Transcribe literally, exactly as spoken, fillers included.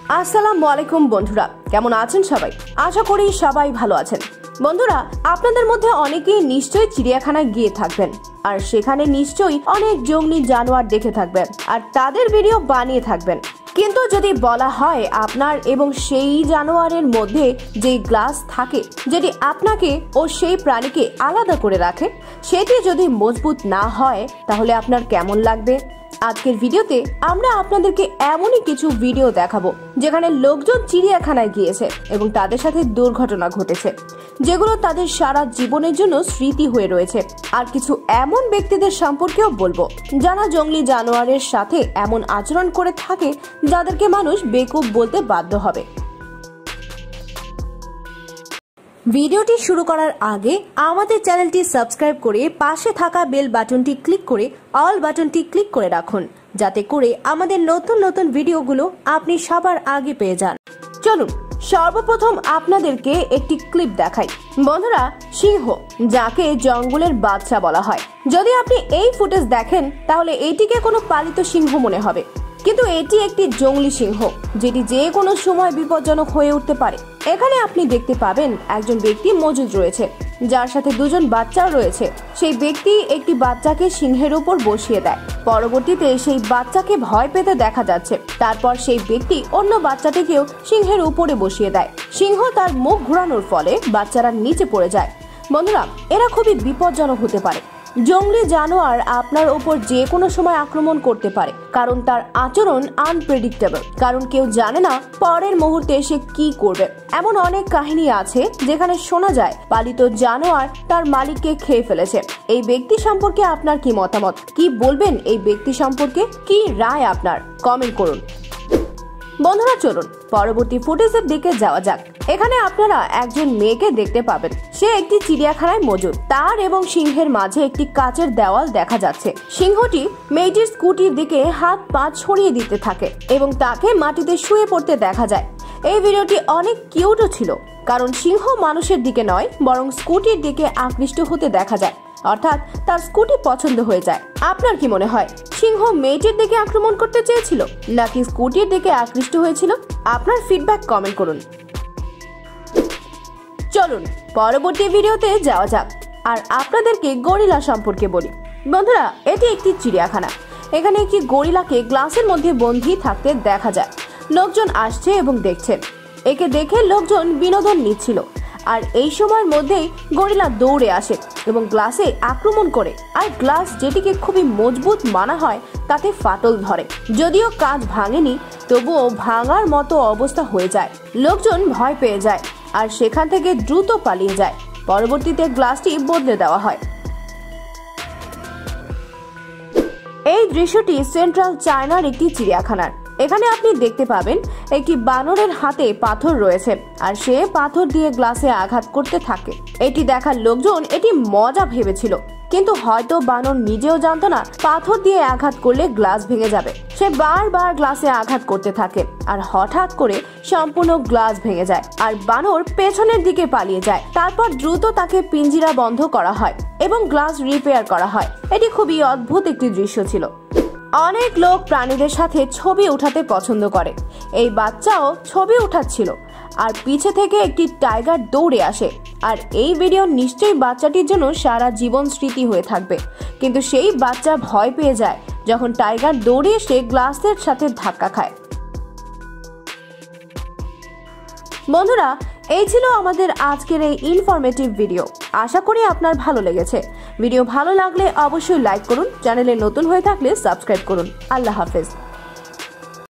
আসসালামু আলাইকুম বন্ধুরা, কেমন আছেন সবাই? আশা করি সবাই ভালো আছেন। বন্ধুরা, আপনাদের মধ্যে অনেকেই নিশ্চয়ই চিড়িয়াখানায় গিয়ে থাকবেন আর সেখানে নিশ্চয়ই অনেক জংলি জানোয়ার দেখে থাকবেন আর তাদের ভিডিও বানিয়ে থাকবেন। কিন্তু যদি বলা হয় আপনার এবং সেই জানোয়ারের মধ্যে যে গ্লাস থাকে, যেটি আপনাকে ও সেই প্রাণীকে আলাদা করে রাখে, সেটি যদি মজবুত না হয় তাহলে আপনার কেমন লাগবে? আজকের ভিডিওতে আমরা আপনাদেরকে এমনই কিছু ভিডিও দেখাবো যেখানে লোকজন চিড়িয়াখানায় গিয়েছে এবং তাদের সাথে দুর্ঘটনা ঘটেছে, যেগুলো তাদের সারা জীবনের জন্য স্মৃতি হয়ে রয়েছে। আর কিছু এমন ব্যক্তিদের সম্পর্কেও বলবো যারা জংলি জানোয়ারের সাথে এমন আচরণ করে থাকে যাদেরকে মানুষ বেকুব বলতে বাধ্য হবে। ভিডিওটি শুরু করার আগে আমাদের চ্যানেলটি সাবস্ক্রাইব করে পাশে থাকা বেল বাটনটি ক্লিক করে অল বাটনটি ক্লিক করে রাখুন, যাতে করে আমাদের নতুন নতুন ভিডিওগুলো আপনি সবার আগে পেয়ে যান। চলুন সর্বপ্রথম আপনাদেরকে একটি ক্লিপ দেখাই। বন্ধুরা, সিংহ, যাকে জঙ্গলের বাদশা বলা হয়, যদি আপনি এই ফুটেজ দেখেন তাহলে এটিকে কোনো পালিত সিংহ মনে হবে, কিন্তু এটি একটি জংলি সিংহ যেটি যে কোনো সময় বিপজ্জনক হয়ে উঠতে পারে। এখানে আপনি দেখতে পাবেন একজন ব্যক্তি মজুদ রয়েছে যার সাথে দুজন বাচ্চাও রয়েছে। সেই ব্যক্তি একটি বাচ্চাকে সিংহের উপর বসিয়ে দেয়। পরবর্তীতে সেই বাচ্চাকে ভয় পেতে দেখা যাচ্ছে। তারপর সেই ব্যক্তি অন্য বাচ্চাটিকেও সিংহের উপরে বসিয়ে দেয়। সিংহ তার মুখ ঘোরানোর ফলে বাচ্চারা নিচে পড়ে যায়। বন্ধুরা, এরা খুবই বিপজ্জনক হতে পারে। জংলি জানোয়ার আপনার ওপর যে কোনো সময় আক্রমণ করতে পারে, কারণ তার আচরণ আনপ্রেডিক্টেবল। কারণ কেউ জানে না পরের মুহূর্তে সে কি করবে। এমন অনেক কাহিনী আছে যেখানে শোনা যায় পালিত জানোয়ার তার মালিককে খেয়ে ফেলেছে। এই ব্যক্তি সম্পর্কে আপনার কি মতামত? কি বলবেন এই ব্যক্তি সম্পর্কে? কি রায় আপনার? কমেন্ট করুন। বন্ধুরা, চলুন পরবর্তী ফুটেজের দিকে যাওয়া যাক। এখানে আপনারা একজন মেয়েকে দেখতে পাবেন। সে একটি চিড়িয়াখানায় মজুদ। তার এবং সিংহের মাঝে একটি কাচের দেওয়াল দেখা যাচ্ছে। সিংহটি মেয়েটির স্কুটির দিকে হাত পা ছড়িয়ে দিতে থাকে এবং তাকে মাটিতে শুয়ে পড়তে দেখা যায়। এই ভিডিওটি অনেক কিউটও ছিল, কারণ সিংহ মানুষের দিকে নয় বরং স্কুটির দিকে আকৃষ্ট হতে দেখা যায়, অর্থাৎ তার স্কুটি পছন্দ হয়ে যায়। আপনার কি মনে হয়, সিংহ মেয়েটির দিকে আক্রমণ করতে চেয়েছিল নাকি স্কুটির দিকে আকৃষ্ট হয়েছিল? আপনার ফিডব্যাক কমেন্ট করুন। চলুন পরবর্তী ভিডিওতে যাওয়া যাক আর আপনাদেরকে গরিলা সম্পর্কে বলি। বন্ধুরা, এটি একটি চিড়িয়াখানা। এখানে একটি গরিলাকে গ্লাসের মধ্যে বন্দী থাকতে দেখা যায়। লোকজন আসছে এবং দেখছেন। একে দেখে লোকজন বিনোদন নিচ্ছিল আর এই সময়ের মধ্যেই গরিলা দৌড়ে আসে এবং গ্লাসে আক্রমণ করে। আর গ্লাস যেটিকে খুবই মজবুত মানা হয় তাতে ফাটল ধরে। যদিও কাঁচ ভাঙেনি, তবুও ভাঙার মতো অবস্থা হয়ে যায়। লোকজন ভয় পেয়ে যায় আর সেখান থেকে দ্রুত পালিয়ে যায়। পরবর্তীতে গ্লাসটি বদলে দেওয়া হয়। এই দৃশ্যটি সেন্ট্রাল চায়নার একটি চিড়িয়াখানার। এখানে আপনি দেখতে পাবেন একটি বানরের হাতে পাথর রয়েছে আর সে পাথর দিয়ে গ্লাসে আঘাত করতে থাকে। এটি দেখার লোকজন এটি মজা ভেবেছিল, কিন্তু হয়তো বানর নিজেও জানতো না পাথর দিয়ে আঘাত করলে গ্লাস ভেঙে যাবে। সে বারবার গ্লাসে আঘাত করতে থাকে আর হঠাৎ করে সম্পূর্ণ গ্লাস ভেঙে যায় আর বানর পেছনের দিকে পালিয়ে যায়। তারপর দ্রুত তাকে পিঞ্জিরা বন্ধ করা হয় এবং গ্লাস রিপেয়ার করা হয়। এটি খুবই অদ্ভুত একটি দৃশ্য ছিল। অনেক লোক প্রাণীদের সাথে ছবি উঠাতে পছন্দ করে। এই বাচ্চাও ছবি উঠাচ্ছিল আর পিছে থেকে একটি টাইগার দৌড়ে আসে। আর এই ভিডিও নিশ্চয়ই বাচ্চাটির জন্য সারা জীবন স্মৃতি হয়ে থাকবে। কিন্তু সেই বাচ্চা ভয় পেয়ে যায় যখন টাইগার দৌড়ে এসে গ্লাসের সাথে ধাক্কা খায়। বন্ধুরা, এই ছিল আমাদের আজকের এই ইনফরমেটিভ ভিডিও। আশা করি আপনার ভালো লেগেছে। ভিডিও ভালো লাগলে অবশ্যই লাইক করুন, চ্যানেলে নতুন হয়ে থাকলে সাবস্ক্রাইব করুন। আল্লাহ হাফেজ।